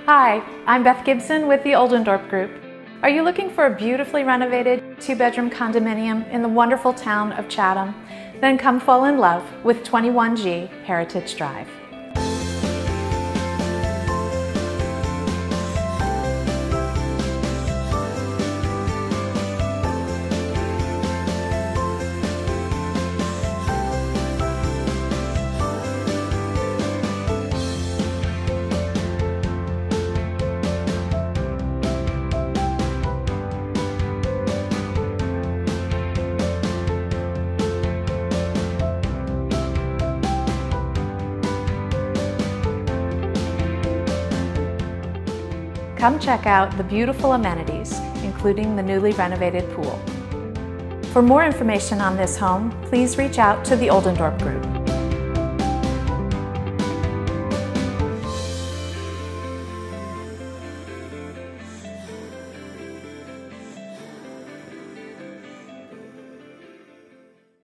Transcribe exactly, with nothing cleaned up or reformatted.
Hi, I'm Beth Gibson with the Oldendorp Group. Are you looking for a beautifully renovated two-bedroom condominium in the wonderful town of Chatham? Then come fall in love with twenty-one G Heritage Drive. Come check out the beautiful amenities, including the newly renovated pool. For more information on this home, please reach out to the Oldendorp Group.